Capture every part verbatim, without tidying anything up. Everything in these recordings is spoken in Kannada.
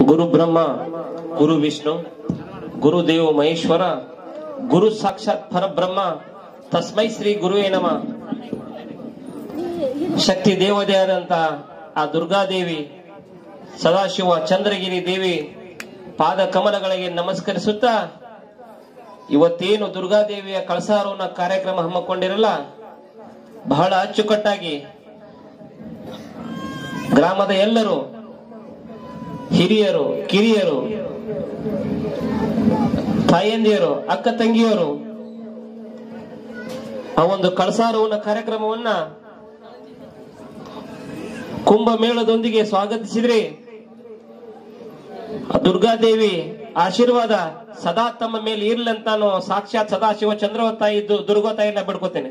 गुरु ब्रह्मा गुरु विष्णु गुरुदेव महेश्वर गुरु साक्षात परब्रह्म तस्मै ಶ್ರೀ ಗುರುವೇ ನಮಃ. ಶಕ್ತಿ ದೇವತೆಯಾದಂತ ಆ ದುರ್ಗಾದೇವಿ ಸದಾಶಿವ ಚಂದ್ರಗಿರಿ ದೇವಿ ಪಾದ ಕಮಲಗಳಿಗೆ ನಮಸ್ಕರಿಸುತ್ತಾ ಇವತ್ತೇನು ದುರ್ಗಾದೇವಿಯ ಕಳಸಾರೋಹಣ ಕಾರ್ಯಕ್ರಮ ಹಮ್ಮಿಕೊಂಡಿರಲ್ಲ, ಬಹಳ ಅಚ್ಚುಕಟ್ಟಾಗಿ ಗ್ರಾಮದ ಎಲ್ಲರೂ ಹಿರಿಯರು ಕಿರಿಯರು ತಾಯಂದಿಯರು ಅಕ್ಕ ತಂಗಿಯರು ಆ ಒಂದು ಕಳಸಾರೋಹಣ ಕಾರ್ಯಕ್ರಮವನ್ನ ಕುಂಭಮೇಳದೊಂದಿಗೆ ಸ್ವಾಗತಿಸಿದ್ರಿ. ದುರ್ಗಾದೇವಿ ಆಶೀರ್ವಾದ ಸದಾ ತಮ್ಮ ಮೇಲೆ ಇರ್ಲಿ ಅಂತ ನಾನು ಸಾಕ್ಷಾತ್ ಸದಾಶಿವ ಚಂದ್ರ ತಾಯಿ ದುರ್ಗಾ ತಾಯಿನ ಬಿಡ್ಕೋತೇನೆ.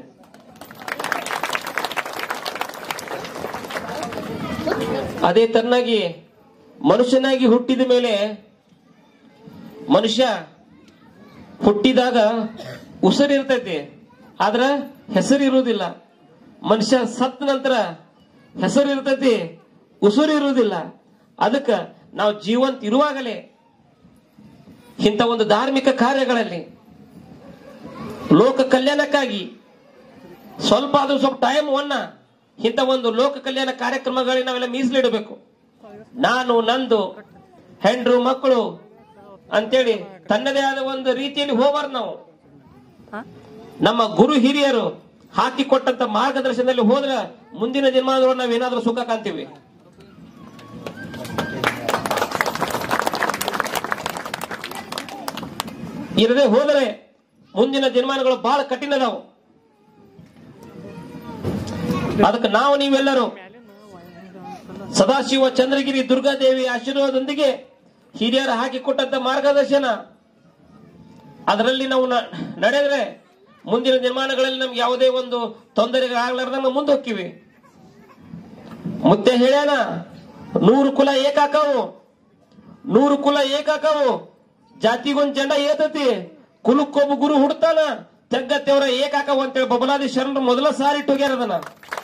ಅದೇ ತರನಾಗಿ ಮನುಷ್ಯನಾಗಿ ಹುಟ್ಟಿದ ಮೇಲೆ ಮನುಷ್ಯ ಹುಟ್ಟಿದಾಗ ಉಸಿರಿರ್ತೈತಿ, ಆದ್ರ ಹೆಸರಿರುವುದಿಲ್ಲ. ಮನುಷ್ಯ ಸತ್ತ ನಂತರ ಹೆಸರಿರ್ತೈತಿ, ಉಸಿರು ಇರುವುದಿಲ್ಲ. ಅದಕ್ಕ ನಾವು ಜೀವಂತ ಇರುವಾಗಲೇ ಇಂಥ ಒಂದು ಧಾರ್ಮಿಕ ಕಾರ್ಯಗಳಲ್ಲಿ ಲೋಕ ಕಲ್ಯಾಣಕ್ಕಾಗಿ ಸ್ವಲ್ಪ ಆದ್ರೂ ಸ್ವಲ್ಪ ಟೈಮ್ ವನ್ನ ಇಂಥ ಒಂದು ಲೋಕ ಕಲ್ಯಾಣ ಕಾರ್ಯಕ್ರಮಗಳಿಗೆ ನಾವೆಲ್ಲ ಮೀಸಲಿಡಬೇಕು. ನಾನು ನಂದು ಹೆಂಡ್ರು ಮಕ್ಕಳು ಅಂತೇಳಿ ತನ್ನದೇ ಆದ ಒಂದು ರೀತಿಯಲ್ಲಿ ಹೋಗಬಾರ್ದು. ನಾವು ನಮ್ಮ ಗುರು ಹಿರಿಯರು ಹಾಕಿಕೊಟ್ಟಂತ ಮಾರ್ಗದರ್ಶನದಲ್ಲಿ ಹೋದ್ರೆ ಮುಂದಿನ ಜನ್ಮದೊಳಗೆ ನಾವೇನಾದ್ರೂ ಸುಖ ಕಾಣ್ತೀವಿ. ಇರದೆ ಹೋದರೆ ಮುಂದಿನ ಜನ್ಮಾನಗಳು ಬಹಳ ಕಠಿಣ ಅದಾವು. ಅದಕ್ಕೆ ನಾವು ನೀವೆಲ್ಲರೂ ಸದಾಶಿವ ಚಂದ್ರಗಿರಿ ದುರ್ಗಾದೇವಿ ಆಶೀರ್ವಾದದೊಂದಿಗೆ ಹಿರಿಯರು ಹಾಕಿಕೊಟ್ಟಂತ ಮಾರ್ಗದರ್ಶನ ಅದರಲ್ಲಿ ನಾವು ನಡೆದ್ರೆ ಮುಂದಿನ ನಿರ್ಮಾಣಗಳಲ್ಲಿ ನಮ್ಗೆ ಯಾವುದೇ ಒಂದು ತೊಂದರೆಗಳಾಗಲಾರ್ದಂಗ ನಾವು ಮುಂದೆ ಹೋಗ್ತೀವಿ. ಮುತ್ತೆ ಹೇಳ್ಯಾನ, ನೂರು ಕುಲ ಏಕಾಕವು, ನೂರು ಕುಲ ಏಕಾಕವು, ಜಾತಿಗೊಂದ್ ಜಂಡ ಏತತಿ, ಕುಲಕ್ಕೊಬ್ಬ ಗುರು ಹುಡ್ತಾನ, ತೆಗ್ಗತ್ತೇವ್ರ ಏಕಾಕವು ಅಂತೇಳಿ ಬಬಲಾದಿ ಶರಣರು ಮೊದಲ ಸಾರಿ ಇಟ್ಟೋಗ್ಯಾರ. ಅದನ್ನ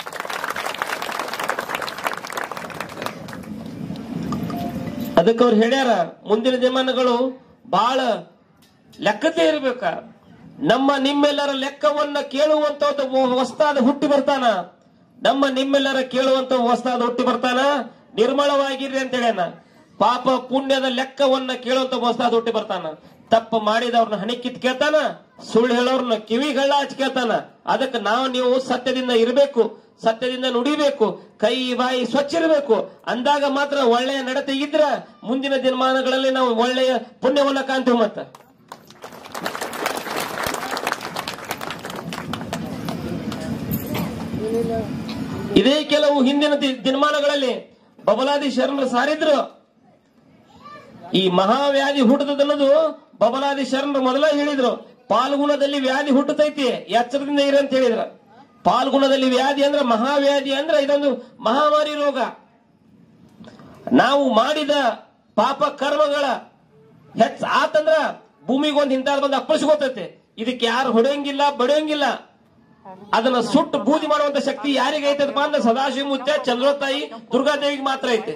ಅದಕ್ಕೆ ಅವ್ರು ಹೇಳ್ಯಾರ, ಮುಂದಿನ ಜಮಾನಗಳು ಬಹಳ ಲೆಕ್ಕತೆ ಇರ್ಬೇಕ. ನಮ್ಮ ನಿಮ್ಮೆಲ್ಲರ ಲೆಕ್ಕವನ್ನ ಕೇಳುವಂತ ಹೊಸ್ತಾದ ಹುಟ್ಟಿ ಬರ್ತಾನ, ನಮ್ಮ ನಿಮ್ಮೆಲ್ಲರ ಕೇಳುವಂತ ಹೊಸ್ತಾದ ಹುಟ್ಟಿ ಬರ್ತಾನ. ನಿರ್ಮಳವಾಗಿರ್ರಿ ಅಂತ ಹೇಳ್ಯಾನ. ಪಾಪ ಪುಣ್ಯದ ಲೆಕ್ಕವನ್ನ ಕೇಳುವಂತ ಹೊಸ್ತಾದ ಹುಟ್ಟಿ ಬರ್ತಾನ. ತಪ್ಪು ಮಾಡಿದವ್ರನ್ನ ಹಣಿ ಕಿತ್ ಕೇಳ್ತಾನ, ಸುಳ್ಳು ಹೇಳೋರ್ನ ಕಿವಿಗಳ ಹಚ್ಚಿ ಕೇಳ್ತಾನ. ಅದಕ್ಕೆ ನಾವು ನೀವು ಸತ್ಯದಿಂದ ಇರಬೇಕು, ಸತ್ಯದಿಂದ ನುಡಿಬೇಕು, ಕೈ ಬಾಯಿ ಸ್ವಚ್ಛ ಇರಬೇಕು. ಅಂದಾಗ ಮಾತ್ರ ಒಳ್ಳೆಯ ನಡತೆ ಇದ್ರ ಮುಂದಿನ ದಿನಮಾನಗಳಲ್ಲಿ ನಾವು ಒಳ್ಳೆಯ ಪುಣ್ಯವನ್ನ ಕಾಣ್ತೀವಿ. ಮತ್ತ ಇದೇ ಕೆಲವು ಹಿಂದಿನ ದಿನಮಾನಗಳಲ್ಲಿ ಬಬಲಾದಿ ಶರಣರು ಸಾರಿದ್ರು. ಈ ಮಹಾವ್ಯಾಧಿ ಹುಟ್ಟುತ್ತದನ್ನೋದು ಬಬಲಾದಿ ಶರಣರು ಮೊದಲ ಹೇಳಿದ್ರು. ಪಾಲ್ಗುಣದಲ್ಲಿ ವ್ಯಾಧಿ ಹುಟ್ಟುತ್ತೈತಿ, ಎಚ್ಚರದಿಂದ ಇರ ಅಂತ ಹೇಳಿದ್ರ. ಪಾಲ್ಗುಣದಲ್ಲಿ ವ್ಯಾಧಿ ಅಂದ್ರೆ ಮಹಾವ್ಯಾಧಿ ಅಂದ್ರೆ ಇದೊಂದು ಮಹಾಮಾರಿ ರೋಗ. ನಾವು ಮಾಡಿದ ಪಾಪ ಕರ್ಮಗಳ ಹೆಚ್ಚ ಆತಂದ್ರ ಭೂಮಿಗೊಂದು ಇಂಥ ಬಂದು ಅಪ್ಪಳಿಸ್ಕೋತೈತೆ. ಇದಕ್ಕೆ ಯಾರು ಹೊಡೆಯಂಗಿಲ್ಲ, ಬಡಿಯಂಗಿಲ್ಲ. ಅದನ್ನ ಸುಟ್ಟು ಬೂದಿ ಮಾಡುವಂತ ಶಕ್ತಿ ಯಾರಿಗೆ ಐತದಪ್ಪ ಅಂದ್ರೆ ಸದಾಶಿವ ಮುತ್ಯ ಚಂದ್ರೋತಾಯಿ ದುರ್ಗಾದೇವಿಗೆ ಮಾತ್ರ ಐತೆ.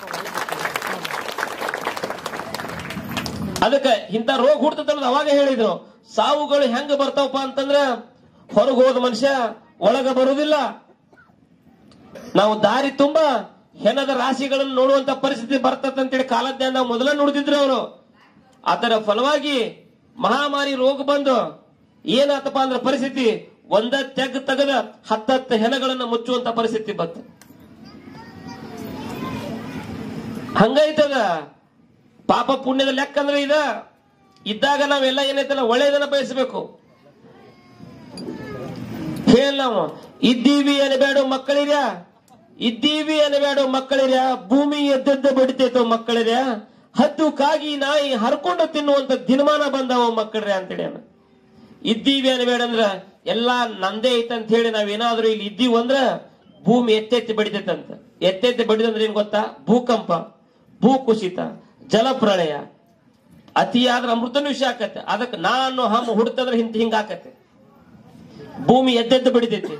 ಅದಕ್ಕೆ ಇಂಥ ರೋಗ ಹುಡ್ತದ ಅವಾಗ ಹೇಳಿದ್ರು. ಸಾವುಗಳು ಹೆಂಗ ಬರ್ತಾವಪ್ಪ ಅಂತಂದ್ರ ಹೊರಗೆ ಹೋದ ಮನುಷ್ಯ ಒಳಗ ಬರುವುದಿಲ್ಲ. ನಾವು ದಾರಿ ತುಂಬಾ ಹೆಣದ ರಾಶಿಗಳನ್ನು ನೋಡುವಂತ ಪರಿಸ್ಥಿತಿ ಬರ್ತದೆ ಅಂತೇಳಿ ಕಾಲಜ್ಞಾನ ನಾವು ಮೊದಲ ನೋಡಿದ್ರು ಅವರು. ಅದರ ಫಲವಾಗಿ ಮಹಾಮಾರಿ ರೋಗ ಬಂದು ಏನಾತಪ್ಪ ಅಂದ್ರೆ ಪರಿಸ್ಥಿತಿ ಒಂದ ತೆಗ್ ತೆಗೆದ ಹತ್ತತ್ತು ಹೆಣಗಳನ್ನ ಮುಚ್ಚುವಂತ ಪರಿಸ್ಥಿತಿ ಬಂತು. ಹಂಗೈತದ ಪಾಪ ಪುಣ್ಯದ ಲೆಕ್ಕ ಅಂದ್ರೆ ಇದ ಇದ್ದಾಗ ನಾವೆಲ್ಲ ಏನೈತಲ್ಲ ಒಳ್ಳೆಯದನ್ನ ಬಯಸಬೇಕು. ಹೇಳ ನಾವು ಇದ್ದೀವಿ ಅನಬೇಡ ಮಕ್ಕಳಿರ್ಯಾ, ಇದ್ದೀವಿ ಅನಬೇಡ ಮಕ್ಕಳಿರ್ಯಾ, ಭೂಮಿ ಎದ್ದೆದ್ದ ಬಡಿತೈತೋ ಮಕ್ಕಳಿರ್ಯಾ, ಹದ್ದು ಕಾಗಿ ನಾಯಿ ಹರ್ಕೊಂಡು ತಿನ್ನುವಂತ ದಿನಮಾನ ಬಂದವ ಮಕ್ಕಳ್ರೆ ಅಂತೇಳಿ. ಇದ್ದೀವಿ ಅನಬೇಡ ಅಂದ್ರ ಎಲ್ಲಾ ನಂದೇ ಐತಂತ ಹೇಳಿ ನಾವೇನಾದ್ರೂ ಇಲ್ಲಿ ಇದ್ದೀವಿ ಅಂದ್ರ ಭೂಮಿ ಎತ್ತೆತ್ತಿ ಬಡಿತೈತಂತ. ಎತ್ತೆತ್ತಿ ಬಡಿದಂದ್ರೆ ಏನ್ ಗೊತ್ತಾ? ಭೂಕಂಪ, ಭೂಕುಸಿತ, ಜಲಪ್ರಳಯ, ಅತಿಯಾದ್ರ ಅಮೃತನೂ ವಿಷಯ ಆಕತ್ತೆ. ಅದಕ್ಕೆ ನಾನು ಹಮ್ ಹುಡ್ತಂದ್ರೆ ಹಿಂತ ಹಿಂಗ ಆಕತ್ತೆ. ಭೂಮಿ ಎದ್ದೆದ್ದು ಬಡಿತೈತಿ.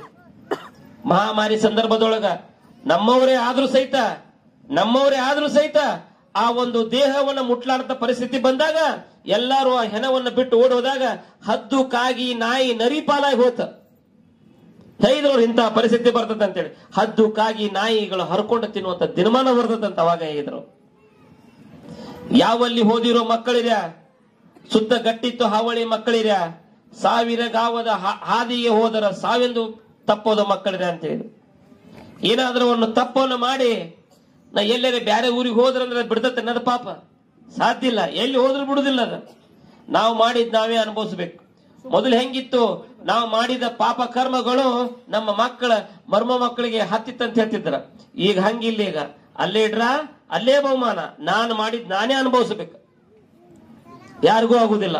ಮಹಾಮಾರಿ ಸಂದರ್ಭದೊಳಗ ನಮ್ಮವರೇ ಆದ್ರೂ ಸಹಿತ ನಮ್ಮವರೇ ಆದ್ರೂ ಸಹಿತ ಆ ಒಂದು ದೇಹವನ್ನು ಮುಟ್ಲಾಡದ ಪರಿಸ್ಥಿತಿ ಬಂದಾಗ ಎಲ್ಲರೂ ಆ ಹೆಣವನ್ನು ಬಿಟ್ಟು ಓಡೋದಾಗ ಹದ್ದು ಕಾಗಿ ನಾಯಿ ನರಿ ಪಾಲಾಗಿ ಹೋತ. ಹೇಳಿದ್ರು ಇಂತಹ ಪರಿಸ್ಥಿತಿ ಬರ್ತದೆ ಅಂತೇಳಿ. ಹದ್ದು ಕಾಗಿ ನಾಯಿಗಳು ಹರ್ಕೊಂಡು ತಿನ್ನುವಂತ ದಿನಮಾನ ಬರ್ತದಂತ ಅವಾಗ ಹೇಳಿದ್ರು. ಯಾವಲ್ಲಿ ಹೋದಿರೋ ಮಕ್ಕಳಿರ್ಯಾ, ಸುತ್ತ ಗಟ್ಟಿತ್ತು ಹಾವಳಿ ಮಕ್ಕಳಿರ್ಯಾ, ಸಾವಿರ ಗಾವದ ಹಾದಿಗೆ ಹೋದರ ಸಾವಿಂದು ತಪ್ಪೋದ ಮಕ್ಕಳಿರ್ಯಾ ಅಂತ ಹೇಳಿದ್ರು. ಏನಾದ್ರೂ ಒಂದು ತಪ್ಪನ್ನು ಮಾಡಿ ನಾ ಎಲ್ಲೇ ಬೇರೆ ಊರಿಗೆ ಹೋದ್ರಂದ್ರೆ ಬಿಡ್ತತೆ ನನ್ನ ಪಾಪ? ಸಾಧ್ಯ ಇಲ್ಲ. ಎಲ್ಲಿ ಹೋದ್ರೂ ಬಿಡುದಿಲ್ಲ. ಅದ ನಾವು ಮಾಡಿದ್ ನಾವೇ ಅನುಭವಿಸ್ಬೇಕು. ಮೊದಲು ಹೆಂಗಿತ್ತು, ನಾವು ಮಾಡಿದ ಪಾಪ ಕರ್ಮಗಳು ನಮ್ಮ ಮಕ್ಕಳ ಮರ್ಮ ಮಕ್ಕಳಿಗೆ ಹತ್ತಿತ್ತಂತ ಹೇಳ್ತಿದ್ರ. ಈಗ ಹಂಗಿಲ್ಲ. ಈಗ ಅಲ್ಲೇ ಇಡ್ರ ಅಲ್ಲೇ ಬಹುಮಾನ. ನಾನು ಮಾಡಿದ್ ನಾನೇ ಅನುಭವಿಸ್ಬೇಕು, ಯಾರಿಗೂ ಆಗುದಿಲ್ಲ.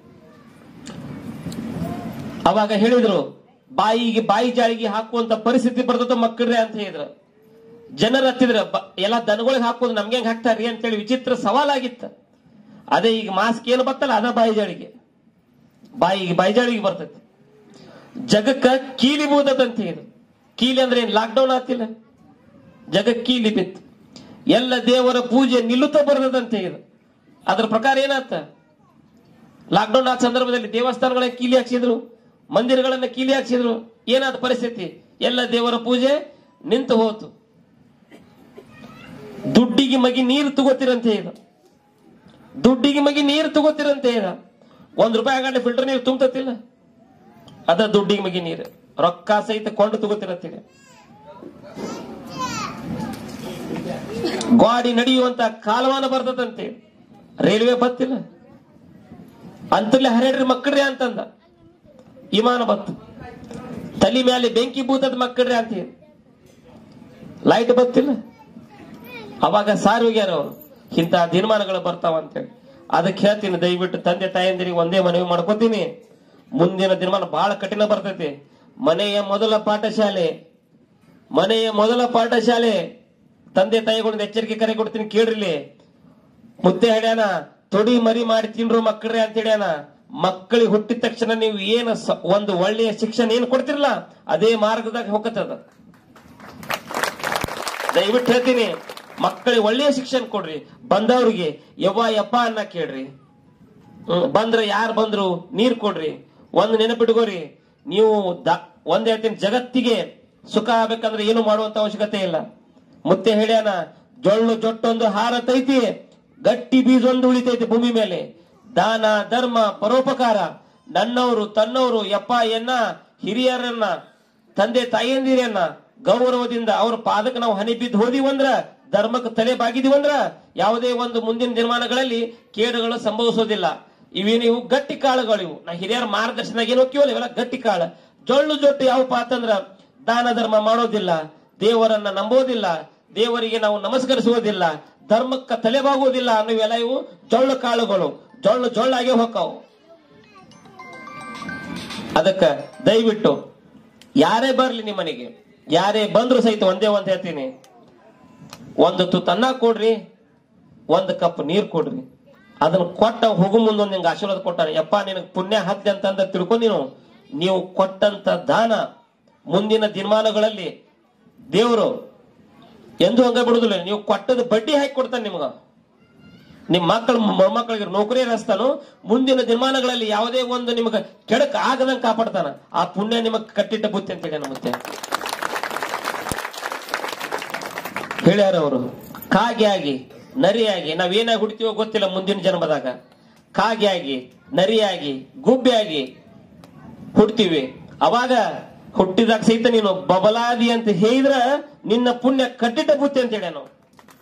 ಅವಾಗ ಹೇಳಿದ್ರು ಬಾಯಿಗೆ ಬಾಯಿ ಜಾಳಿಗೆ ಹಾಕುವಂತ ಪರಿಸ್ಥಿತಿ ಬರ್ತದ ಮಕ್ಕಳ್ರೆ ಅಂತ ಹೇಳಿದ್ರು. ಜನರು ಹತ್ತಿದ್ರ ಎಲ್ಲ ದನಗಳಿಗೆ ಹಾಕೋದು ನಮ್ಗೆ ಹೆಂಗ್ ಹಾಕ್ತಾರ್ರಿ ಅಂತೇಳಿ ವಿಚಿತ್ರ ಸವಾಲಾಗಿತ್ತ. ಅದೇ ಈಗ ಮಾಸ್ಕ್ ಏನು ಬರ್ತಲ್ಲ ಅದ ಬಾಯಿ ಜಾಳಿಗೆ, ಬಾಯಿಗೆ ಬಾಯಿ ಜಾಳಿಗೆ ಬರ್ತೈತಿ. ಜಗಕ್ಕ ಕೀಲಿ ಬೂದದಂತ ಹೇಳಿದ್ರು. ಕೀಲಿ ಅಂದ್ರೆ ಏನ್ ಲಾಕ್ಡೌನ್ ಆತಿಲ್ಲ, ಜಗಕ್ ಕೀಲಿ ಬಿತ್ತು. ಎಲ್ಲ ದೇವರ ಪೂಜೆ ನಿಲ್ಲುತ್ತಾ ಬರ್ತದಂತ ಹೇಳಿದ್ರು. ಅದ್ರ ಪ್ರಕಾರ ಏನಾತ, ಲಾಕ್ಡೌನ್ ಆದ ಸಂದರ್ಭದಲ್ಲಿ ದೇವಸ್ಥಾನಗಳ ಕೀಲಿ ಹಾಕ್ಸಿದ್ರು, ಮಂದಿರಗಳನ್ನ ಕೀಲಿ ಹಾಕ್ಸಿದ್ರು. ಏನಾದ ಪರಿಸ್ಥಿತಿ, ಎಲ್ಲ ದೇವರ ಪೂಜೆ ನಿಂತು ಹೋತು. ದುಡ್ಡಿಗೆ ಮಗಿ ನೀರು ತಗೋತಿರಂತ ಹೇಳ, ದುಡ್ಡಿಗೆ ಮಗಿ ನೀರು ತಗೋತಿರಂತ ಹೇಳ. ಒಂದ್ ರೂಪಾಯಿ ಆಗಂಡ ಫಿಲ್ಟರ್ ನೀರು ತುಂಬತಿಲ್ಲ, ಅದ ದುಡ್ಡಿಗೆ ಮಗಿ ನೀರು ರೊಕ್ಕ ಸಹಿತ ಕೊಂಡು ತಗೋತಿರತ್ತೀಗ. ಗಾಡಿ ನಡೆಯುವಂತ ಕಾಲವಾನ ಬರ್ತದಂತೆ, ರೈಲ್ವೆ ಬತ್ತಿಲ್ಲ. ಅಂತರ್ಲೆ ಹರಡ್ರಿ ಮಕ್ಕಳ್ರಿ ಅಂತಂದ. ವಿಮಾನ ಬತ್ತು, ತಲೆ ಮೇಲೆ ಬೆಂಕಿ ಬೂತದ ಮಕ್ಕಳ್ರಿ ಅಂತ ಹೇಳಿ. ಲೈಟ್ ಬತ್ತಿಲ್ಲ. ಅವಾಗ ಸಾರ್ ಹೋಗ್ಯಾರ ಅವರು, ಇಂಥ ದಿನಮಾನಗಳು ಬರ್ತಾವ ಅಂತೇಳಿ. ಅದಕ್ಕೆ ಹೇಳ್ತೀನಿ, ದಯವಿಟ್ಟು ತಂದೆ ತಾಯಂದಿರಿಗೆ ಒಂದೇ ಮನವಿ ಮಾಡ್ಕೋತೀನಿ, ಮುಂದಿನ ದಿನಮಾನ ಬಹಳ ಕಠಿಣ ಬರ್ತೈತಿ. ಮನೆಯ ಮೊದಲ ಪಾಠಶಾಲೆ, ಮನೆಯ ಮೊದಲ ಪಾಠಶಾಲೆ. ತಂದೆ ತಾಯಿಗಳಿಂದ ಎಚ್ಚರಿಕೆ ಕರೆ ಕೊಡ್ತೀನಿ, ಕೇಳ್ರಿಲಿ. ಮುದ್ದೆ ಹೇಳ್ಯಾನ, ತೊಡಿ ಮರಿ ಮಾಡಿ ತಿನ್ರು ಮಕ್ಕಳ್ರಿ ಅಂತ ಹೇಳ್ಯಾನ. ಮಕ್ಕಳಿಗೆ ಹುಟ್ಟಿದ ತಕ್ಷಣ ನೀವು ಏನು ಒಂದು ಒಳ್ಳೆಯ ಶಿಕ್ಷಣ ಏನ್ ಕೊಡ್ತಿರಲ್ಲ ಅದೇ ಮಾರ್ಗದಾಗ ಹೋಗತ್ತದ. ದಯವಿಟ್ಟು ಹೇಳ್ತೀನಿ, ಮಕ್ಕಳಿಗೆ ಒಳ್ಳೆಯ ಶಿಕ್ಷಣ ಕೊಡ್ರಿ. ಬಂದವ್ರಿಗೆ ಯವ್ವ ಯಪ್ಪ ಅನ್ನ ಕೇಳ್ರಿ. ಬಂದ್ರೆ ಯಾರು ಬಂದ್ರು ನೀರ್ ಕೊಡ್ರಿ. ಒಂದ್ ನೆನಪಿಟ್ಕೋರಿ, ನೀವು ಒಂದ್ ಹೇಳ್ತೀನಿ, ಜಗತ್ತಿಗೆ ಸುಖ ಆಗ್ಬೇಕಂದ್ರೆ ಏನು ಮಾಡುವಂತ ಅವಶ್ಯಕತೆ ಇಲ್ಲ. ಮುತ್ತೆ ಹೇಳ್ಯಾನ, ಜೊಳ್ಳು ಜೊಟ್ಟೊಂದು ಹಾರತೈತಿ, ಗಟ್ಟಿ ಬೀಜೊಂದು ಉಳಿತೈತಿ ಭೂಮಿ ಮೇಲೆ. ದಾನ ಧರ್ಮ ಪರೋಪಕಾರ, ನನ್ನವರು ತನ್ನವರು ಯಪ್ಪ ಎನ್ನ ಹಿರಿಯರನ್ನ ತಂದೆ ತಾಯಿಯಂದಿರನ್ನ ಗೌರವದಿಂದ ಅವ್ರ ಪಾದಕ್ಕೆ ನಾವು ಹನಿ ಬಿದ್ದು ಹೋದಿವಂದ್ರ, ಧರ್ಮಕ್ಕೆ ತಲೆ ಬಾಗಿದಿವಂದ್ರ ಯಾವುದೇ ಒಂದು ಮುಂದಿನ ದಿನಮಾನಗಳಲ್ಲಿ ಕೇಡುಗಳು ಸಂಭವಿಸೋದಿಲ್ಲ. ಇವೇನು ಇವು ಗಟ್ಟಿ ಕಾಳುಗಳು. ಇವು ನಾ ಹಿರಿಯರ ಮಾರ್ಗದರ್ಶನದಾಗ ಏನು ಹೋಗ್ಯವಲ್ಲ, ಇವೆಲ್ಲ ಗಟ್ಟಿ ಕಾಳು. ಜೊಳ್ಳು ಜೊಟ್ಟು ಯಾವಪ್ಪ ಅಂತಂದ್ರ ದಾನ ಧರ್ಮ ಮಾಡೋದಿಲ್ಲ, ದೇವರನ್ನ ನಂಬೋದಿಲ್ಲ, ದೇವರಿಗೆ ನಾವು ನಮಸ್ಕರಿಸುವುದಿಲ್ಲ, ಧರ್ಮಕ್ಕೆ ತಲೆಬಾಗುವುದಿಲ್ಲ ಅನ್ನೋವೆಲ್ಲ ಇವು ಜೊಳ್ಳು ಕಾಳುಗಳು. ಜೊಳ್ಳು ಜೊಳ್ಳಾಗೆ ಹೋಗ್ತಾವು. ಅದಕ್ಕ ದಯವಿಟ್ಟು ಯಾರೇ ಬರ್ಲಿ ನಿಮ್ಮನೆಗೆ, ಯಾರೇ ಬಂದ್ರು ಸಹಿತ ಒಂದೇ ಒಂದ್ ಹೇಳ್ತೀನಿ, ಒಂದು ತುತ್ತು ಅನ್ನ ಕೊಡ್ರಿ, ಒಂದು ಕಪ್ ನೀರ್ ಕೊಡ್ರಿ. ಅದನ್ನ ಕೊಟ್ಟ ಹೋಗು ಮುಂದೊಂದು ನಿಂಗೆ ಆಶೀರ್ವಾದ ಕೊಟ್ಟಾನೆ, ಯಪ್ಪ ನಿನಗೆ ಪುಣ್ಯ ಹತ್ತಿ ಅಂತಂದ ತಿಳ್ಕೊಂಡು ನೀನು ನೀವು ಕೊಟ್ಟಂತ ದಾನ ಮುಂದಿನ ದಿನಮಾನಗಳಲ್ಲಿ ದೇವರು ಎಂದು ಹಂಗ ಬಿಡುದಿಲ್ಲ. ನೀವು ಕೊಟ್ಟದ ಬಡ್ಡಿ ಹಾಕಿ ಕೊಡ್ತಾನೆ ನಿಮ್ಗ. ನಿಮ್ ಮಕ್ಕಳ ಮೊಮ್ಮಕ್ಕಳಿಗೆ ನೌಕರಿ ರಸ್ತಾನು ಮುಂದಿನ ದಿನಮಾನಗಳಲ್ಲಿ ಯಾವುದೇ ಒಂದು ನಿಮ್ಗೆ ಕೆಡಕ್ ಆಗದಂಗೆ ಕಾಪಾಡ್ತಾನ. ಆ ಪುಣ್ಯ ನಿಮಗ್ ಕಟ್ಟಿಟ್ಟ ಬುತ್ತಿ ಅಂತ ಹೇಳಿ ಮತ್ತೆ ಹೇಳ್ಯಾರ ಅವರು. ಕಾಗೆಯಾಗಿ ನರಿಯಾಗಿ ನಾವೇನಾಗಿ ಹುಡ್ತೀವೋ ಗೊತ್ತಿಲ್ಲ, ಮುಂದಿನ ಜನ್ಮದಾಗ ಕಾಗೆಯಾಗಿ ನರಿಯಾಗಿ ಗುಬ್ಬಿಯಾಗಿ ಹುಡ್ತೀವಿ. ಅವಾಗ ಹುಟ್ಟಿದಾಗ ಸಹಿತ ನೀನು ಬಬಲಾದಿ ಅಂತ ಹೇಳಿದ್ರ ನಿನ್ನ ಪುಣ್ಯ ಕಟ್ಟಿಟ್ಟ ಬುತ್ತಿ ಅಂತ ಹೇಳ ನಾವು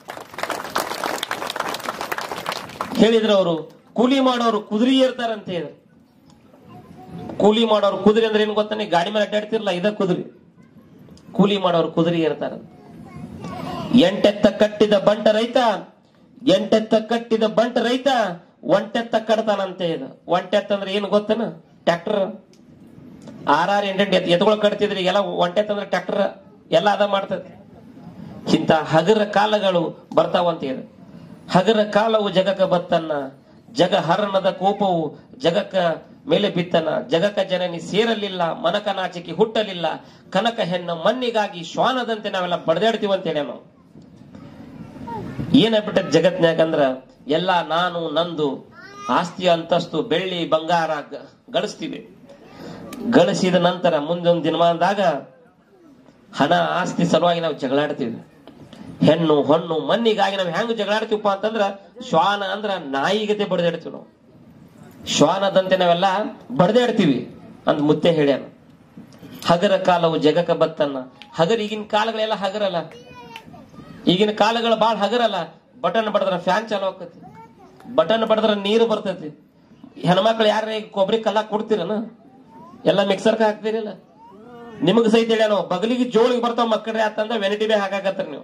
ಹೇಳಿದ್ರು. ಅವರು ಕೂಲಿ ಮಾಡೋರು ಕುದುರೆ ಏರ್ತಾರಂತ ಹೇಳಿದ್ರು. ಕೂಲಿ ಮಾಡೋರು ಕುದುರೆ ಅಂದ್ರೆ ಏನ್ ಗೊತ್ತಾನೆ, ಗಾಡಿ ಮೇಲೆ ಅಡ್ಡಾಡ್ತಿರ್ಲ, ಇದ ಕುದುರೆ. ಕೂಲಿ ಮಾಡೋರು ಕುದುರೆ ಏರ್ತಾರ. ಎಂಟೆತ್ತ ಕಟ್ಟಿದ ಬಂಟ ರೈತ, ಎಂಟೆತ್ತ ಕಟ್ಟಿದ ಬಂಟ ರೈತ ಒಂಟೆತ್ತ ಕಟ್ತಾನಂತೆ. ಇದು ಒಂಟೆತ್ತ ಅಂದ್ರೆ ಏನು ಗೊತ್ತನ, ಟ್ರ್ಯಾಕ್ಟರ್. ಆರಾರು ಎಂಟೆಂಟು ಎತ್ ಎತ್ಗಳು ಕಟ್ತಿದ್ರಿ, ಎಲ್ಲ ಒಂಟೆತ್ತ ಅಂದ್ರೆ ಟ್ರ್ಯಾಕ್ಟರ್ ಎಲ್ಲ ಅದ ಮಾಡ್ತದೆ. ಇಂತ ಹಗರ ಕಾಲಗಳು ಬರ್ತಾವಂತ ಇದು. ಹಗರ ಕಾಲವು ಜಗಕ್ಕ ಬತ್ತನ್ನ, ಜಗ ಹರಣದ ಕೋಪವು ಜಗಕ್ಕ ಮೇಲೆ ಬಿತ್ತನ. ಜಗಕ್ಕ ಜನನಿ ಸೇರಲಿಲ್ಲ, ಮನಕ ನಾಚಿಕೆ ಹುಟ್ಟಲಿಲ್ಲ, ಕನಕ ಹೆಣ್ಣು ಮಣ್ಣಿಗಾಗಿ ಶ್ವಾನದಂತೆ ನಾವೆಲ್ಲ ಬಡದಾಡ್ತೀವಿ ಅಂತ ಹೇಳಿ ನಾವು. ಏನಾಗ್ಬಿಟ್ಟ ಜಗತ್ನ್ಯಾಗ ಅಂದ್ರ ಎಲ್ಲಾ ನಾನು ನಂದು ಆಸ್ತಿ ಅಂತಸ್ತು ಬೆಳ್ಳಿ ಬಂಗಾರ ಗಳಿಸ್ತೀವಿ. ಗಳಿಸಿದ ನಂತರ ಮುಂದೊಂದು ದಿನಮಾನದಾಗ ಹಣ ಆಸ್ತಿ ಸಲುವಾಗಿ ನಾವು ಜಗಳಾಡ್ತೀವಿ. ಹೆಣ್ಣು ಹೊಣ್ಣು ಮಣ್ಣಿಗಾಗಿ ನಾವು ಹೆಂಗ್ ಜಗಳಾಡ್ತೀವಪ್ಪ ಅಂತಂದ್ರ ಶ್ವಾನ ಅಂದ್ರ ನಾಯಿಗತೆ ಬಡದಾಡ್ತೀವಿ ನಾವು. ಶ್ವಾನದಂತೆ ನಾವೆಲ್ಲ ಬಡದಾಡ್ತೀವಿ ಅಂತ ಮುತ್ತೆ ಹೇಳ್ಯಾನ. ಹಗರ ಕಾಲವು ಜಗಕ್ಕ ಬತ್ತನ್ನ. ಹಗರ್ ಈಗಿನ ಕಾಲಗಳೆಲ್ಲ ಹಗರಲ್ಲ. ಈಗಿನ ಕಾಲಗಳು ಬಾಳ ಹಗರಲ್ಲ. ಬಟನ್ ಬಡದ್ರ ಫ್ಯಾನ್ ಚಾಲು ಆಕತಿ, ಬಟನ್ ಬಡದ್ರ ನೀರು ಬರ್ತೈತಿ. ಹೆಣ್ಮಕ್ಳು ಯಾರ ಕೊಬ್ಬರಿ ಕಲ್ಲ ಕೊಡ್ತೀರನ? ಎಲ್ಲ ಮಿಕ್ಸರ್ಕ ಹಾಕ್ತಿರಿಲ್ಲ. ನಿಮಗ್ ಸಹಿತ ಹೇಳ್ಯಾನೋ ಬಗಲಿಗೆ ಜೋಳಿಗೆ ಬರ್ತಾವ ಮಕ್ಕಳ್ರಿ ಆತಂದ ವೆನಿಟಿ ಬೇ ಹಾಕಾಕತ್ತರ ನೀವು.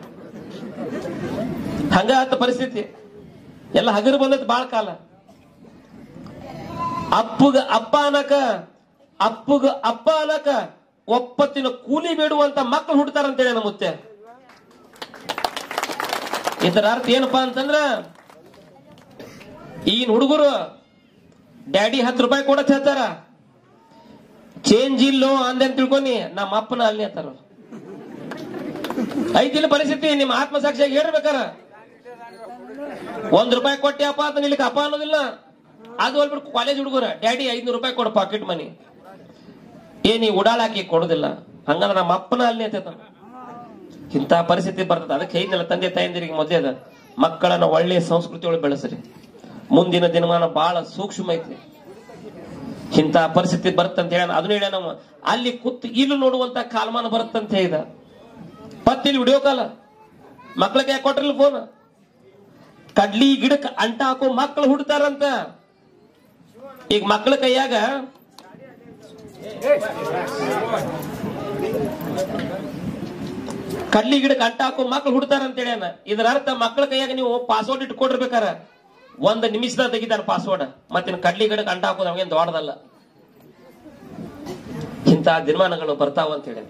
ಹಂಗ ಆತ ಪರಿಸ್ಥಿತಿ. ಎಲ್ಲ ಹಗರು ಬಂದೈತಿ ಬಾಳ ಕಾಲ. ಅಪ್ಪಗ ಅಪ್ಪ ಅನಕ ಅಪ್ಪಗ ಅಪ್ಪ ಅನಕ ಒಪ್ಪತ್ತಿನ ಕೂಲಿ ಬೇಡುವಂತ ಮಕ್ಕಳು ಹುಡ್ತಾರಂತೇಳಿ ನಮ್ಮ ಮುತ್ತೆ. ಇದರ ಅರ್ಥ ಏನಪ್ಪಾ ಅಂತಂದ್ರ ಈಗಿನ ಹುಡುಗರು ಡ್ಯಾಡಿ ಹತ್ತು ರೂಪಾಯಿ ಕೊಡತ್ ಹೇಳ್ತಾರ, ಚೇಂಜ್ ಇಲ್ಲೋ ಅಂದೇನ್ ತಿಳ್ಕೊನಿ ನಮ್ಮ ಅಪ್ಪನ ಅಲ್ಲಿ ಅಂತಾರ. ಐತಿಲ್ಲ ಪರಿಸ್ಥಿತಿ. ನಿಮ್ಮ ಆತ್ಮಸಾಕ್ಷಿಯಾಗಿ ಹೇಳ್ಬೇಕಾರ ಒಂದ್ ರೂಪಾಯಿ ಕೊಟ್ಟಿ ಅಪ್ಪ ಅಂತ ನಿಲ್ಕ ಅಪ್ಪ ಅನ್ನೋದಿಲ್ಲ. ಅದು ಹೋಗ್ಬಿಟ್ಟು ಕಾಲೇಜ್ ಹುಡುಗರ ಡ್ಯಾಡಿ ಐದ್ನೂರು ರೂಪಾಯಿ ಕೊಡು ಪಾಕೆಟ್ ಮನಿ. ಏನಿ ಉಡಾಳಾಕಿ ಕೊಡುದಿಲ್ಲ. ಹಂಗಂದ್ರ ನಮ್ಮ ಅಪ್ಪನ ಅಲ್ಲಿ ಅಂತ ಇಂತಹ ಪರಿಸ್ಥಿತಿ ಬರ್ತದೆ. ಅದಕ್ಕೆ ಐದ್ನಲ್ಲ ತಂದೆ ತಾಯಂದಿರಿಗೆ ಮೊದಲೇದ ಮಕ್ಕಳನ್ನ ಒಳ್ಳೆಯ ಸಂಸ್ಕೃತಿ ಒಳಗೆ ಬೆಳೆಸ್ರಿ. ಮುಂದಿನ ದಿನಮಾನ ಬಹಳ ಸೂಕ್ಷ್ಮ ಐತಿ. ಇಂಥ ಪರಿಸ್ಥಿತಿ ಬರುತ್ತಂತ ಹೇಳ ಅದನ್ನ ಹೇಳ ನಾವು ಅಲ್ಲಿ ಕೂತ್ ಇಲ್ಲಿ ನೋಡುವಂತ ಕಾಲಮಾನ ಬರುತ್ತಂತ ಹೇಳಿದ. ಪತ್ತಿಲ್ಲಿ ವಿಡಿಯೋ ಕಾಲ ಮಕ್ಳಿಗೆ ಯಾಕೆ ಕೊಟ್ರಿಲ್ಲ ಫೋನ್? ಕಡ್ಲಿ ಗಿಡಕ್ಕೆ ಅಂಟ ಹಾಕೋ ಮಕ್ಕಳು ಹುಡ್ತಾರಂತ. ಈಗ ಮಕ್ಕಳ ಕೈಯಾಗ ಕಡ್ಲಿ ಗಿಡಕ್ಕೆ ಅಂಟ ಹಾಕೋ ಮಕ್ಳು ಹುಡ್ತಾರಂತ ಹೇಳ್ಯಾನ. ಇದರ ಅರ್ಥ ಮಕ್ಕಳ ಕೈಯಾಗ ನೀವು ಪಾಸ್ವರ್ಡ್ ಇಟ್ಕೊಡಿರ್ಬೇಕಾರ ಒಂದ್ ನಿಮಿಷದಾಗ ತೆಗಿತಾರ ಪಾಸ್ವರ್ಡ್. ಮತ್ತಿನ ಕಡ್ಲಿ ಗಿಡಕ್ಕೆ ಅಂಟ ಹಾಕೋದು ನಮಗೇನ್ ದೊಡ್ಡದಲ್ಲ. ಇಂತಹ ದಿನಮಾನಗಳು ಬರ್ತಾವ ಅಂತ ಹೇಳಿ.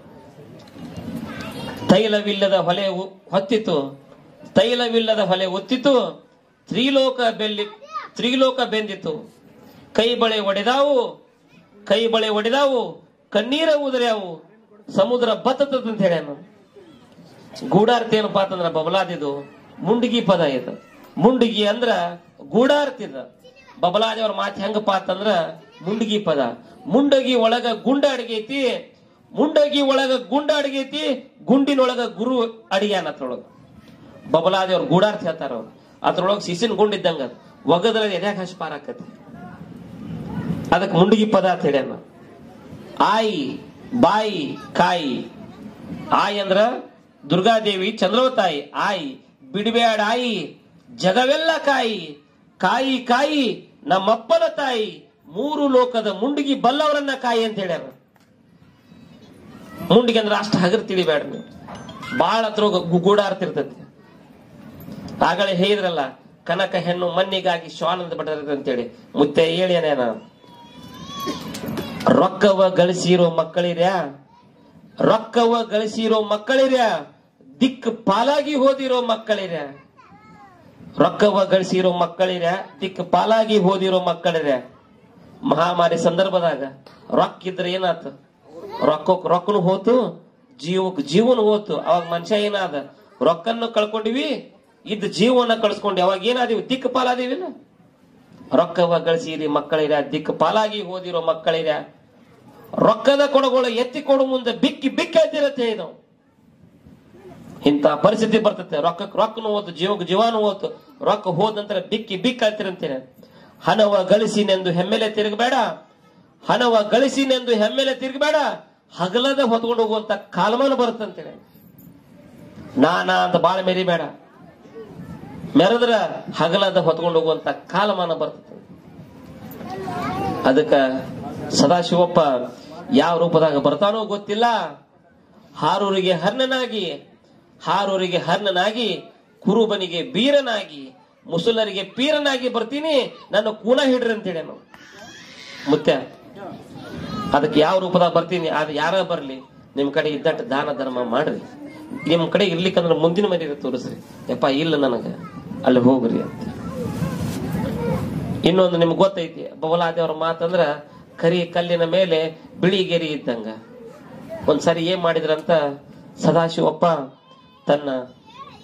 ತೈಲವಿಲ್ಲದ ಹೊಲೆ ಹೊತ್ತಿತು, ತೈಲವಿಲ್ಲದ ಹೊಲೆ ಒತ್ತಿತು, ತ್ರಿಲೋಕ ಬೆಲ್ಲಿ ತ್ರಿಲೋಕ ಬೆಂದಿತು. ಕೈ ಬಳೆ ಒಡೆದಾವು, ಕೈ ಬಳೆ ಒಡೆದಾವು, ಕಣ್ಣೀರ ಉದುರ್ಯಾವು, ಸಮುದ್ರ ಬತ್ತದಂತ ಹೇಳ್ಯಾನ. ಗೂಢಾರ್ಥ ಏನಪ್ಪಾ ಅಂತಂದ್ರ ಬಬಲಾದಿದು ಮುಂಡಿಗಿ ಪದ ಇದು. ಮುಂಡಿಗಿ ಅಂದ್ರ ಗೂಢಾರ್ತಿದ. ಬಬಲಾದಿ ಅವ್ರ ಮಾತು ಹೆಂಗಪ್ಪ ಅಂತಂದ್ರ ಮುಂಡಿಗಿ ಪದ. ಮುಂಡಗಿ ಒಳಗ ಗುಂಡ ಅಡಿಗೈತಿ, ಮುಂಡಗಿ ಒಳಗ ಗುಂಡ ಅಡಿಗೈತಿ, ಗುಂಡಿನೊಳಗ ಗುರು ಅಡಿಗ್ಯಾನ. ಅದ್ರೊಳಗ ಬಬಲಾದಿ ಅವ್ರ ಗೂಢಾರ್ಥ ಹೇಳ್ತಾರ. ಅವ್ರು ಅದ್ರೊಳಗ ಸಿಸಿನ ಗುಂಡಿದ್ದಂಗ ಒಗದ್ರ ಎದ್ಯಾಗ ಹಸಿ ಪಾರಾಕತಿ. ಅದಕ್ಕೆ ಮುಂಡಿಗಿ ಪದ ಅಂತ ಹೇಳ್ಯಾನ. ಆಯಿ ಬಾಯಿ ಕಾಯಿ. ಆಯಿ ಅಂದ್ರ ದುರ್ಗಾದೇವಿ ಚಂದ್ರವತಾಯಿ. ಆಯಿ ಬಿಡಬೇಡ ಆಯಿ ಜಗವೆಲ್ಲ ಕಾಯಿ, ಕಾಯಿ ಕಾಯಿ ನಮ್ಮಪ್ಪನ ತಾಯಿ, ಮೂರು ಲೋಕದ ಮುಂಡಿಗಿ ಬಲ್ಲವರನ್ನ ಕಾಯಿ ಅಂತ ಹೇಳ್ಯಾರ. ಮುಂಡಿಗೆ ಅಂದ್ರೆ ಅಷ್ಟು ಹಗರ್ ತಿಳಿಬೇಡ ನೀವು. ಬಾಳ ಹತ್ರ ಗೂಢಾರ್ಥ ಇರ್ತೈತಿ. ಆಗಲೇ ಹೇಳಿದ್ರಲ್ಲ ಕನಕ ಹೆಣ್ಣು ಮಣ್ಣಿಗಾಗಿ ಶ್ವಾನಂದ ಬಟ್ಟಿರ್ತೈತಿ ಅಂತೇಳಿ. ಮುತ್ತೆ ಹೇಳಿಯನೇನ ರೊಕ್ಕವ ಗಳಿಸಿರೋ ಮಕ್ಕಳಿರ್ಯಾ, ರೊಕ್ಕವ ಗಳಿಸಿರೋ ಮಕ್ಕಳಿರ್ಯಾ, ದಿಕ್ ಪಾಲಾಗಿ ಹೋದಿರೋ ಮಕ್ಕಳಿರ್ಯಾ. ರೊಕ್ಕವ ಗಳಿಸಿರೋ ಮಕ್ಕಳಿರ್ಯಾ, ದಿಕ್ ಪಾಲಾಗಿ ಹೋದಿರೋ ಮಕ್ಕಳಿರ್ಯಾ. ಮಹಾಮಾರಿ ಸಂದರ್ಭದಾಗ ರೊಕ್ಕ ಇದ್ರೆ ಏನಾತ? ರೊಕ್ಕ ರೊಕ್ಕನು ಹೋತು, ಜೀವಕ್ ಜೀವನ ಹೋತು. ಅವಾಗ ಮನುಷ್ಯ ಏನಾದ? ರೊಕ್ಕನ್ನು ಕಳ್ಕೊಂಡಿವಿ, ಇದ್ದ ಜೀವನ ಕಳ್ಸ್ಕೊಂಡಿ. ಅವಾಗ ಏನಾದಿವಿ? ದಿಕ್ ಪಾಲಾದಿವಿಲ್ಲ. ರೊಕ್ಕವ ಗಳಿಸಿರಿ ಮಕ್ಕಳಿರ, ದಿಕ್ ಪಾಲಾಗಿ ಹೋದಿರೋ ಮಕ್ಕಳಿರ. ರೊಕ್ಕದ ಕೊಡಗಳು ಎತ್ತಿ ಕೊಡು ಮುಂದೆ ಬಿಕ್ಕಿ ಬಿಕ್ಕಿ ಹೇಳ್ತಿರತ್ತೆ ಇದು. ಇಂತ ಪರಿಸ್ಥಿತಿ ಬರ್ತತೆ. ರೊಕ್ಕಕ್ಕೆ ರೊಕ್ಕನು ಹೋತು, ಜೀವಕ್ಕೆ ಜೀವಾನು ಹೋತು. ರೊಕ್ಕ ಹೋದ ನಂತರ ಬಿಕ್ಕಿ ಬಿಕ್ಕಿ ಹೇಳ್ತಿರಂತೇನೆ. ಹಣವ ಗಳಿಸಿನೆಂದು ಹೆಮ್ಮೆಲೆ ತಿರುಗಬೇಡ, ಹಣವ ಗಳಿಸಿನೆಂದು ಹೆಮ್ಮೆಲೆ ತಿರುಗಬೇಡ, ಹಗಲದ ಹೊತ್ಕೊಂಡು ಹೋಗುವಂತ ಕಾಲಮಾನ ಬರುತ್ತಂತೇಳಿ. ನಾನಾ ಅಂತ ಬಾಳ ಮೆರಿಬೇಡ, ಮೆರೆದ್ರ ಹಗಲದ ಹೊತ್ಕೊಂಡು ಹೋಗುವಂತ ಕಾಲಮಾನ ಬರ್ತದೆ. ಅದಕ್ಕ ಸದಾಶಿವಪ್ಪ ಯಾವ ರೂಪದಾಗ ಬರ್ತಾನೋ ಗೊತ್ತಿಲ್ಲ. ಹಾರೂರಿಗೆ ಹರ್ಣನಾಗಿ, ಹಾರೂರಿಗೆ ಹರ್ಣನಾಗಿ, ಕುರುಬನಿಗೆ ಬೀರನಾಗಿ, ಮುಸುಲರಿಗೆ ಪೀರನಾಗಿ ಬರ್ತೀನಿ, ನನ್ನ ಕೂನ ಹಿಡ್ರಿ ಅಂತೇಳಿ ನಾವು ಮುತ್ಯ. ಅದಕ್ಕೆ ಯಾವ ರೂಪದಾಗ ಬರ್ತೀನಿ, ಅದು ಯಾರ ಬರ್ಲಿ, ನಿಮ್ ಕಡೆ ಇದ್ದಟ್ಟು ದಾನ ಧರ್ಮ ಮಾಡ್ರಿ. ನಿಮ್ ಕಡೆ ಇರ್ಲಿಕ್ಕಂದ್ರೆ ಮುಂದಿನ ಮನೆ ತೋರಿಸ್ರಿ. ಯಪ್ಪ ಇಲ್ಲ ನನಗ ಅಲ್ಲಿ ಹೋಗ್ರಿ ಅಂತ. ಇನ್ನೊಂದು ನಿಮ್ಗೆ ಗೊತ್ತೈತಿ ಬಬಲಾದೇವ್ರ ಮಾತಂದ್ರ ಕರಿ ಕಲ್ಲಿನ ಮೇಲೆ ಬಿಳಿ ಗೆರಿ ಇದ್ದಂಗ. ಒಂದ್ಸರಿ ಏನ್ ಮಾಡಿದ್ರಂತ ಸದಾಶಿವಪ್ಪ ತನ್ನ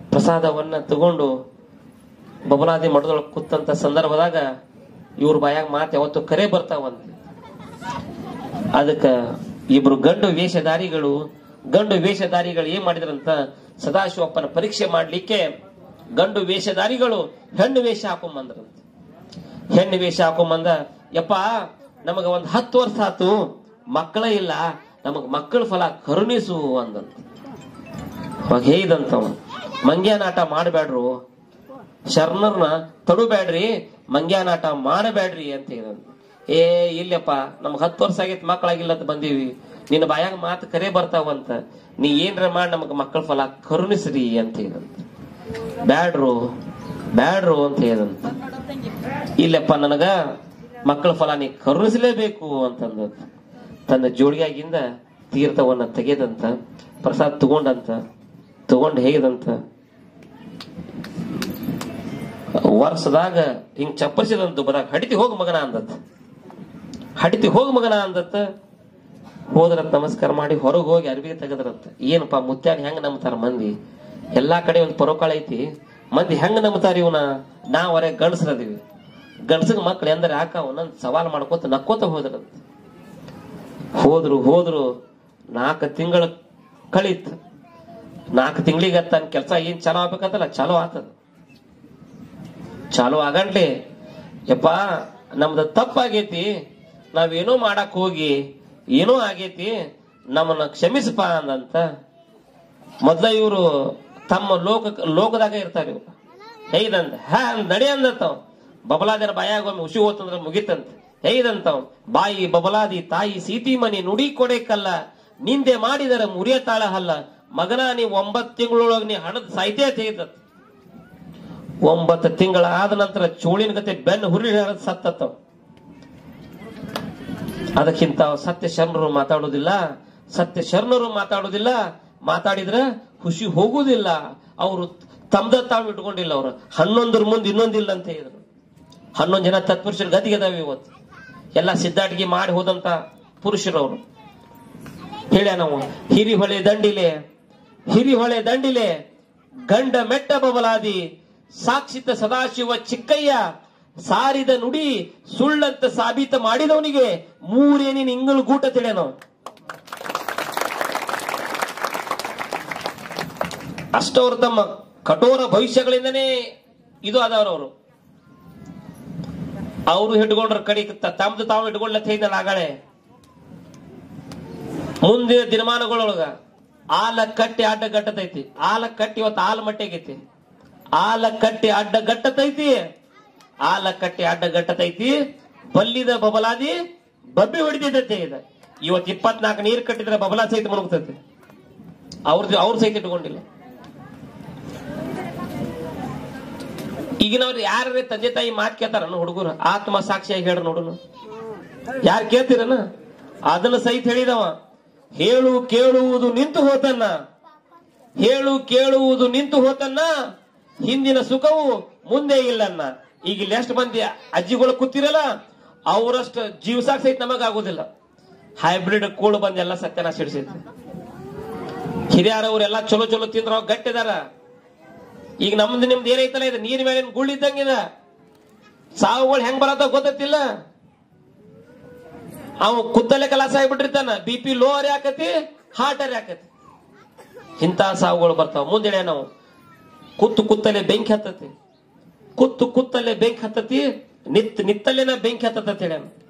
ಪ್ರಸಾದವನ್ನ ತಗೊಂಡು ಬಬಲಾದಿ ಮಠದೊಳಗೆ ಕೂತಂತ ಸಂದರ್ಭದಾಗ ಇವ್ರ ಬಾಯಾಗ ಮಾತು ಯಾವತ್ತು ಕರೆ ಬರ್ತಾವಂತ. ಅದಕ್ಕ ಇಬ್ರು ಗಂಡು ವೇಷಧಾರಿಗಳು ಗಂಡು ವೇಷಧಾರಿಗಳು ಏನ್ ಮಾಡಿದ್ರಂತ, ಸದಾಶಿವಪ್ಪನ ಪರೀಕ್ಷೆ ಮಾಡ್ಲಿಕ್ಕೆ ಗಂಡು ವೇಷಧಾರಿಗಳು ಹೆಣ್ಣು ವೇಷ ಹಾಕೊಂಬಂದ್ರಂತ. ಹೆಣ್ಣು ವೇಷ ಹಾಕೊಂಬಂದ, ಯಪ್ಪ ನಮಗ ಒಂದ್ ಹತ್ತು ವರ್ಷ ಆತು, ಮಕ್ಕಳ ಇಲ್ಲ, ನಮಗ್ ಮಕ್ಕಳ ಫಲ ಕರುಣಿಸು ಅಂದಂತ. ಅವಾಗ ಹೇಳಿದಂತವ, ಮಂಗ್ಯಾನಾಟ ಮಾಡಬೇಡ್ರು, ಶರಣರ್ನ ತಡುಬೇಡ್ರಿ, ಮಂಗ್ಯಾನಾಟ ಮಾಡಬೇಡ್ರಿ ಅಂತ ಹೇಳಿದಂತ. ಏ ಇಲ್ಲಪ್ಪ, ನಮ್ಗ್ ಹತ್ತು ವರ್ಷ ಆಗೈತಿ, ಮಕ್ಕಳಾಗಿಲ್ಲ ಅಂತ ಬಂದೀವಿ, ನಿನ್ನ ಬಾಯಾಗ ಮಾತು ಕರೆ ಬರ್ತಾವಂತ, ನೀ ಏನ್ರ ಮಾಡಿ ನಮಗ್ ಮಕ್ಕಳ ಫಲ ಕರುಣಿಸ್ರಿ ಅಂತ ಹೇಳಿದಂತ. ಬ್ಯಾಡ್ರು ಬ್ಯಾಡ್ರು ಅಂತ ಹೇಳಿದಂತ. ಇಲ್ಲಪ್ಪ ನನಗ ಮಕ್ಕಳ ಫಲ ನೀ ಕರುಣಿಸಲೇಬೇಕು ಅಂತಂದ. ತನ್ನ ಜೋಡಿಯಾಗಿಂದ ತೀರ್ಥವನ್ನ ತೆಗೆದಂತ, ಪ್ರಸಾದ್ ತಗೊಂಡಂತ, ತಗೊಂಡ್ ಹೇಗದಂತ, ವರ್ಷದಾಗ ಹಿಂಗ್ ಚಪ್ಪರಿಸಿದಂತ ಬದಾಗ ಹಡಿತಿ ಹೋಗ ಮಗನ ಅಂದತ್. ಹಡಿತಿ ಹೋಗ ಮಗನ ಅಂದತ್ತ. ಹೋದ್ರಂತ, ನಮಸ್ಕಾರ ಮಾಡಿ ಹೊರಗೆ ಹೋಗಿ ಅರ್ಬಿ ತೆಗದ್ರಂತ. ಏನಪ್ಪಾ ಮುತ್ಯಾನ ಹೆಂಗ ನಂಬ್ತಾರ ಮಂದಿ, ಎಲ್ಲಾ ಕಡೆ ಒಂದು ಪರೋಕಾಳ ಐತಿ, ಮಂದಿ ಹೆಂಗ ನಂಬ್ತಾರ ಇವನ, ನಾವರೇ ಗಂಡಸ್ರದೀವಿ, ಗಂಡಸಗ ಮಕ್ಳು ಎಂದ್ರೆ ಯಾಕ ಅವನಂದ್ ಸವಾಲ್ ಮಾಡ್ಕೋತ ನಕ್ಕೋತ ಹೋದ್ರಂತ. ಹೋದ್ರು ಹೋದ್ರು ನಾಲ್ಕು ತಿಂಗಳ ಕಳೀತ್. ನಾಲ್ಕು ತಿಂಗಳಿಗೆ ತನ್ನ ಕೆಲಸ ಏನ್ ಚಾಲೋ ಆಗ್ಬೇಕಂತಲ್ಲ ಚಾಲೋ ಆತದ. ಚಾಲೋ ಆಗಂಟ್ಲೆ, ಯಪ್ಪಾ ನಮ್ದು ತಪ್ಪಾಗೈತಿ, ನಾವೇನೋ ಮಾಡಕ್ ಹೋಗಿ ಏನೋ ಆಗೈತಿ, ನಮ್ಮನ್ನ ಕ್ಷಮಿಸಪ್ಪ ಅಂದಂತ. ಮೊದ್ಲ ಇವ್ರು ತಮ್ಮ ಲೋಕ ಲೋಕದಾಗ ಇರ್ತಾರ. ಇವ್ರು ಹೇಗಂತ ಹಾ ನಡಿ ಅಂದತ್ತವ. ಬಬಲಾದಿನ ಬಾಯಾಗ ಒಮ್ಮೆ ಹುಸಿ ಹೋತಂದ್ರ ಮುಗಿತಂತ. ಹೇಗಂತವ್, ಬಾಯಿ ಬಬಲಾದಿ ತಾಯಿ ಸೀತಿ ಮನಿ ನುಡಿ ಕೊಡೆ ಕಲ್ಲ, ನಿಂದೆ ಮಾಡಿದರ ಮುರಿಯ ತಾಳ ಹಲ್ಲ, ಮಗನ ನೀ ಒಂಬತ್ ತಿಂಗಳೊಳಗ ನೀ ಹಣದ ಸಾಹಿತ್ಯ ತೆಗೆದತ್. ಒಂಬತ್ತು ತಿಂಗಳ ಆದ ನಂತರ ಚೋಳಿನ ಗತೆ ಬೆನ್ನು ಹುರಿ ಹಣದ ಸತ್ತತ್ತವ. ಅದಕ್ಕಿಂತ ಸತ್ಯ ಶರಣರು ಮಾತಾಡೋದಿಲ್ಲ, ಸತ್ಯ ಶರಣರು ಮಾತಾಡೋದಿಲ್ಲ, ಮಾತಾಡಿದ್ರ ಖುಷಿ ಹೋಗುದಿಲ್ಲ. ಅವರು ತಮ್ದ ತಾವು ಇಟ್ಕೊಂಡಿಲ್ಲ. ಅವ್ರು ಹನ್ನೊಂದರ ಮುಂದೆ ಇನ್ನೊಂದಿಲ್ಲ ಅಂತ ಹೇಳಿದ್ರು. ಹನ್ನೊಂದು ಜನ ತತ್ಪುರುಷರು ಗತಿಗೆದಾವೆ ಇವತ್ತು. ಎಲ್ಲ ಸಿದ್ಧಾಟಿಗೆ ಮಾಡಿ ಹೋದಂತ ಪುರುಷರವರು. ಹೇಳ್ಯ ನಾವು, ಹಿರಿಹೊಳೆ ದಂಡಿಲೆ ಹಿರಿಹೊಳೆ ದಂಡಿಲೆ ಗಂಡ ಮೆಟ್ಟ ಬಬಲಾದಿ, ಸಾಕ್ಷಿತ ಸದಾಶಿವ ಚಿಕ್ಕಯ್ಯ, ಸಾರಿದ ನುಡಿ ಸುಳ್ಳಂತ ಸಾಬೀತ ಮಾಡಿದವನಿಗೆ ಮೂರೇನಿನ ಇಂಗಳು ಗೂಟ ತಿಳಿಯನೋ. ಅಷ್ಟವರು ತಮ್ಮ ಕಠೋರ ಭವಿಷ್ಯಗಳಿಂದನೇ ಇದು ಆದವರವರು. ಅವರು ಹಿಡ್ಕೊಂಡ್ರ ಕಡೆ ತಮ್ದು ತಾವು ಹಿಡ್ಕೊಳ್ಳತ್ ಹೇಳ ಆಗಳೆ. ಮುಂದಿನ ದಿನಮಾನಗಳೊಳಗ ಆಲ ಕಟ್ಟಿ ಅಡ್ಡ ಗಟ್ಟತೈತಿ. ಆಲ ಕಟ್ಟಿ ಇವತ್ತು ಆಲ ಮಟ್ಟೆಗೈತಿ. ಆಲ ಕಟ್ಟಿ ಅಡ್ಡ ಗಟ್ಟತೈತಿ. ಆಲ ಕಟ್ಟಿ ಅಡ್ಡ ಗಟ್ಟತೈತಿ. ಬಲ್ಲಿದ ಬಬಲಾದಿ ಬಬ್ಬಿ ಹೊಡಿತೈತೆ. ಇದೆ ಇವತ್ತು ಇಪ್ಪತ್ನಾಲ್ಕು ನೀರು ಕಟ್ಟಿದ್ರೆ ಬಬಲಾ ಸಹಿತ ಮುಳುಗ್ತೈತಿ. ಅವ್ರದ್ದು ಅವ್ರ ಸಹಿತ ಇಟ್ಕೊಂಡಿಲ್ಲ. ಈಗಿನವ್ರು ಯಾರೇ ತಂದೆ ತಾಯಿ ಮಾತು ಕೇಳ್ತಾರ ಹುಡುಗರು, ಆತ್ಮ ಸಾಕ್ಷಿಯಾಗಿ ಹೇಳ್ರ ನೋಡುನು. ಯಾರು ಕೇಳ್ತೀರನ? ಅದನ್ನ ಸಹಿತ ಹೇಳಿದವ, ಹೇಳು ಕೇಳುವುದು ನಿಂತು ಹೋತನ್ನ, ಹೇಳು ಕೇಳುವುದು ನಿಂತು ಹೋತನ್ನ, ಹಿಂದಿನ ಸುಖವು ಮುಂದೆ ಇಲ್ಲನ್ನ. ಈಗ ಇಲ್ಲಿ ಎಷ್ಟು ಮಂದಿ ಅಜ್ಜಿಗಳು ಕೂತಿರಲ್ಲ, ಅವರಷ್ಟು ಜೀವಸಾಕ್ ಸಹಿತ ನಮಗಾಗುದಿಲ್ಲ. ಹೈಬ್ರಿಡ್ ಕೂಳು ಬಂದ್ ಎಲ್ಲ ಸತ್ಯನ ಸಿಡಿಸೈತಿ. ಹಿರಿಯರವ್ರೆಲ್ಲ ಚಲೋ ಚಲೋ ತಿಂದ್ರ ಗಟ್ಟಿದಾರ. ಈಗ ನಮ್ದು ನಿಮ್ದು ಏನೈತಲ್ಲ, ಇದು ನೀರ್ ಮೇಲೆ ಗುಳ್ಳಿದ್ದಂಗಿದ. ಸಾವುಗಳು ಹೆಂಗ್ ಬರತ್ತ ಗೊತ್ತಿಲ್ಲ. ಅವ್ ಕುತ್ತಲೆ ಕಲಾಸ ಆಗ್ಬಿಟ್ಟಿರ್ತಾನ. ಬಿ ಪಿ ಲೋ ಅರಿ ಹಾಕತಿ, ಹಾರ್ಟ್ ಅರಿ ಹಾಕತಿ. ಇಂಥ ಸಾವುಗಳು ಬರ್ತಾವ. ಮುಂದೆ ನಾವು ಕುತ್ತು ಕುತ್ತಲೆ ಬೆಂಕಿ ಹತ್ತತಿ, ಕುತ್ತು ಕುತ್ತಲೆ ಬೆಂಕಿ ಹತ್ತತಿ, ನಿತ್ ನಿತ್ತಲ್ಲೇನ ಬೆಂಕಿ ಹತ್ತತಿ ಹೇಳ.